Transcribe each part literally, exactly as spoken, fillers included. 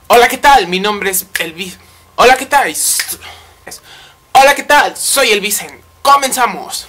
Hola, ¿qué tal? Mi nombre es Elvis. Hola, ¿qué tal? Hola, ¿qué tal? Soy Elvisen. Comenzamos.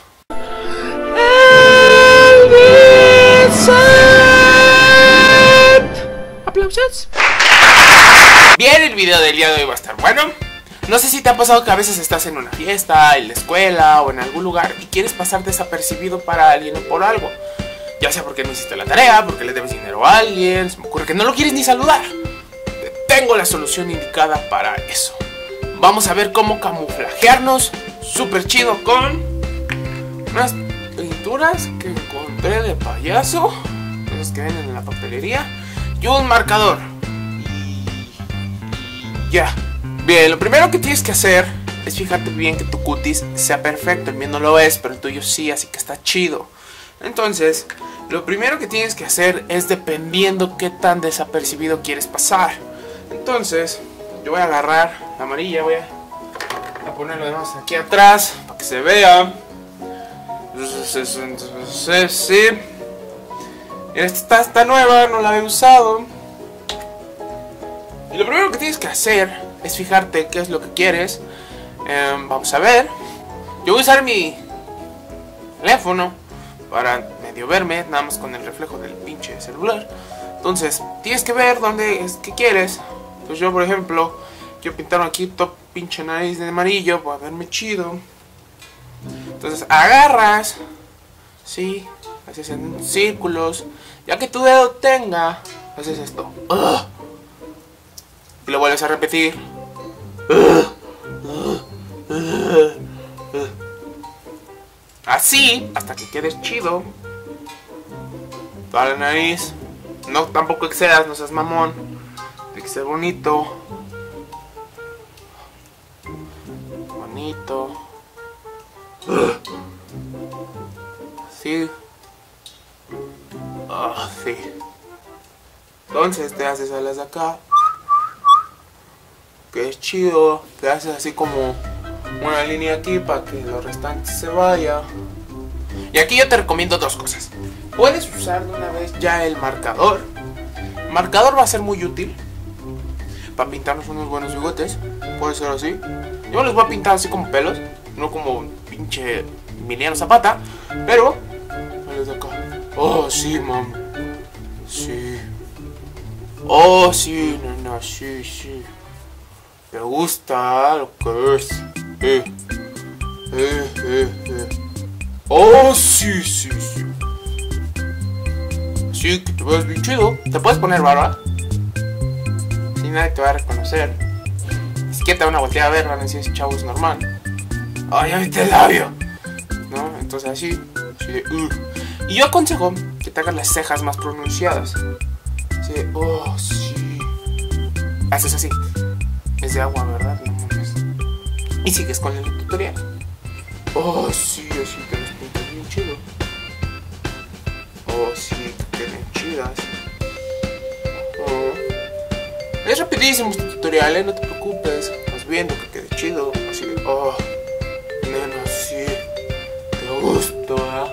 Aplausos. Bien, el video del día de hoy va a estar bueno. No sé si te ha pasado que a veces estás en una fiesta, en la escuela o en algún lugar y quieres pasar desapercibido para alguien o por algo. Ya sea porque no hiciste la tarea, porque le debes dinero a alguien, se me ocurre que no lo quieres ni saludar. Tengo la solución indicada para eso. Vamos a ver cómo camuflajearnos súper chido con unas pinturas que encontré de payaso, esas que venden en la papelería, y un marcador. Y ya. Bien, lo primero que tienes que hacer es fijarte bien que tu cutis sea perfecto. El mío no lo es, pero el tuyo sí, así que está chido. Entonces, lo primero que tienes que hacer es dependiendo qué tan desapercibido quieres pasar. Entonces, yo voy a agarrar la amarilla, voy a, a ponerlo de más aquí atrás para que se vea. Entonces, sí. Esta está, está nueva, no la había usado. Y lo primero que tienes que hacer es fijarte qué es lo que quieres. eh, Vamos a ver. Yo voy a usar mi teléfono para medio verme, nada más con el reflejo del pinche celular. Entonces, tienes que ver dónde es que quieres. Entonces yo, por ejemplo, quiero pintar aquí top pinche nariz de amarillo para verme chido. Entonces agarras, sí, haces en círculos. Ya que tu dedo tenga, haces esto. ¡Ugh! Y lo vuelves a repetir. ¡Ugh! ¡Ugh! ¡Ugh! ¡Ugh! Así, hasta que quedes chido. Toda la nariz. No, tampoco excedas, no seas mamón. Tiene que ser bonito. Bonito. ¡Ugh! Así. Ah, sí. Entonces te haces alas de acá. Que es chido. Te haces así como una línea aquí para que lo restante se vaya. Y aquí yo te recomiendo dos cosas. Puedes usar de una vez ya el marcador. El marcador va a ser muy útil para pintarnos unos buenos bigotes. Puede ser así. Yo les voy a pintar así como pelos, no como pinche Emiliano Zapata. Pero desde acá. Oh, sí, mami. Sí. Oh, sí, nena, sí, sí. ¿Te gusta lo que es? Eh. Eh, eh, eh. Oh, sí, sí, sí. Sí, que te ves bien chido. ¿Te puedes poner barba? Si nadie te va a reconocer. Ni siquiera te van a voltear a ver, van a decir, ese chavo es normal. Ay, ya viste el labio. ¿No? Entonces así, así de, uh. Y yo aconsejo que te hagas las cejas más pronunciadas. Así de, oh, sí. Haces así. Es de agua, ¿verdad? No mames. Y sigues con el tutorial. Oh, sí, así te las pintas bien chido. Oh, sí, que queden chidas. Oh. Es rapidísimo este tutorial, ¿eh? No te preocupes. Vas viendo que quede chido. Así de, oh, nena, sí. Te gusta, ¿verdad?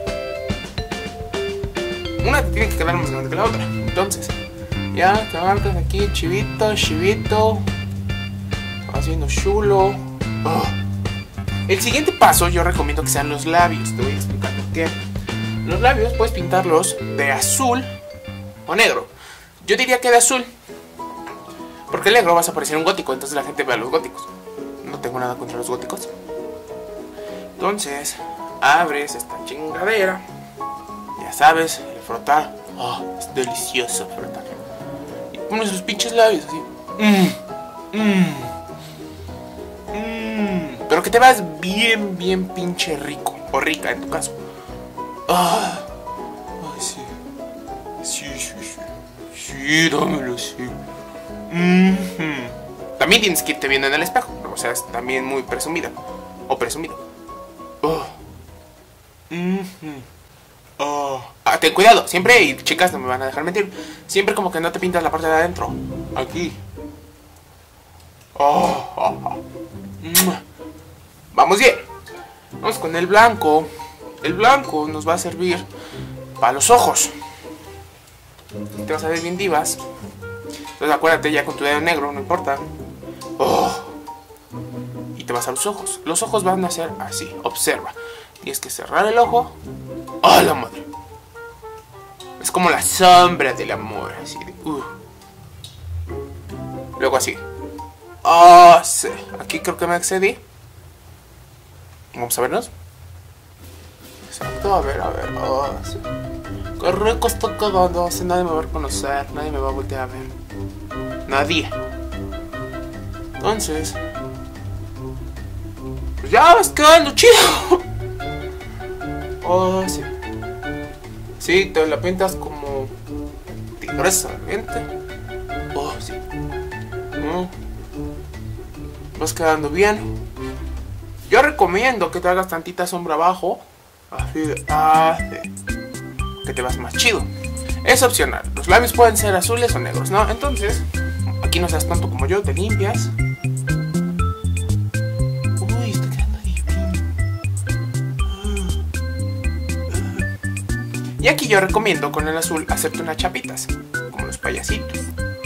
Una te tiene que quedar más grande que la otra. Entonces, ya te marcas aquí, chivito, chivito. Haciendo chulo. Oh. El siguiente paso yo recomiendo que sean los labios. Te voy a explicar por qué. Los labios puedes pintarlos de azul o negro. Yo diría que de azul, porque el negro vas a parecer un gótico, entonces la gente ve a los góticos. No tengo nada contra los góticos. Entonces abres esta chingadera. Ya sabes, el frotar. Oh, es delicioso frotar. Y pones sus pinches labios así. Mmm. Mmm. Mmm. Pero que te veas bien, bien pinche rico. O rica en tu caso. Ah. Ay, sí. Sí, sí, sí. Sí, dámelo, sí. Mm-hmm. También tienes que irte viendo en el espejo. O sea, es también muy presumida. O presumido. Oh. Mm-hmm. Oh. Ah, ten cuidado. Siempre, y chicas no me van a dejar mentir, siempre como que no te pintas la parte de adentro. Aquí. Oh, oh, oh. Vamos bien. Vamos con el blanco. El blanco nos va a servir para los ojos. Te vas a ver bien divas. Entonces acuérdate ya con tu dedo negro, no importa. Oh. Y te vas a los ojos. Los ojos van a ser así, observa. Tienes que cerrar el ojo. ¡Oh, la madre! Es como la sombra del amor, así de... Uh. Luego así. ¡Oh, sí! Aquí creo que me excedí. Vamos a vernos. Exacto, a ver, a ver. ¡Oh, sí! ¡Qué rico está quedando! Así nadie me va a reconocer, nadie me va a voltear a ver. Nadie. Entonces... pues ya vas quedando chido. Oh, sí. Sí, te la pintas como tigresa, ¿viste? Oh, sí. Mm. Vas quedando bien. Yo recomiendo que te hagas tantita sombra abajo. Así de... así. Que te vas más chido. Es opcional. Los labios pueden ser azules o negros, ¿no? Entonces, aquí no seas tonto como yo, te limpias. Uy, está quedando divino. Y aquí yo recomiendo con el azul hacerte unas chapitas, como los payasitos.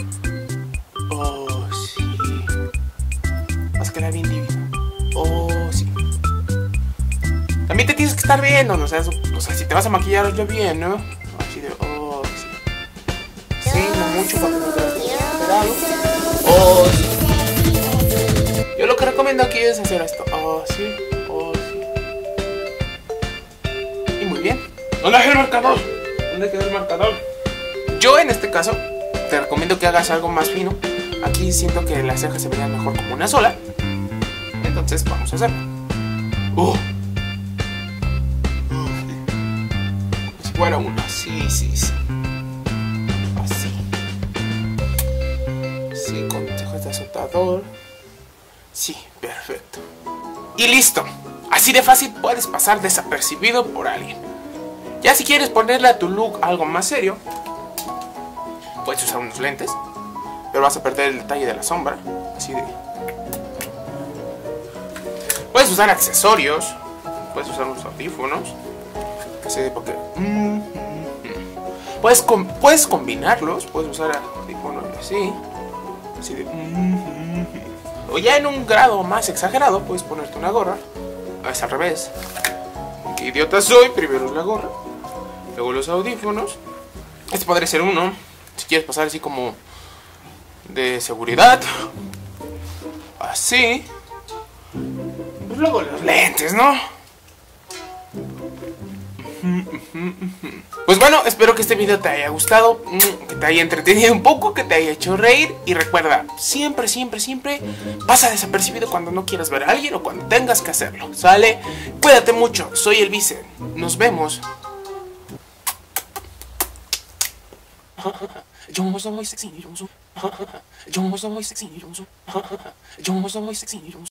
Oh, sí. Vas a quedar bien divino. Oh, sí. También te tienes que estar viendo, ¿no? O sea, o sea, si te vas a maquillar, hazlo bien, ¿no? Así de, oh, sí. Sí, no mucho para que no te veas desesperado. Oh, sí. Yo lo que recomiendo aquí es hacer esto. Oh, sí. Oh, sí. Y muy bien. ¿Dónde queda el marcador? ¿Dónde queda el marcador? Yo en este caso te recomiendo que hagas algo más fino. Aquí siento que las cejas se verían mejor como una sola. Entonces vamos a hacerlo. Uh. Como si fuera una. Sí, sí, sí. Así. Sí, con cejas de azotador. Sí, perfecto. Y listo. Así de fácil puedes pasar desapercibido por alguien. Ya si quieres ponerle a tu look algo más serio, puedes usar unos lentes, pero vas a perder el detalle de la sombra. Así de... puedes usar accesorios, puedes usar unos audífonos, así de porque... Mm, mm, mm. Puedes, com puedes combinarlos, puedes usar audífonos así, así de... Mm, mm, mm. O ya en un grado más exagerado, puedes ponerte una gorra. Es al revés. Qué idiota soy, primero la gorra, luego los audífonos. Este podría ser uno, si quieres pasar así como de seguridad. Así. Pues luego los lentes, ¿no? Pues bueno, espero que este video te haya gustado, que te haya entretenido un poco, que te haya hecho reír. Y recuerda, siempre, siempre, siempre pasa desapercibido cuando no quieras ver a alguien o cuando tengas que hacerlo, ¿sale? Cuídate mucho, soy el Vice, nos vemos. Yo soy sexy, yo soy... yo soy sexy, yo soy... yo soy sexy, yo soy...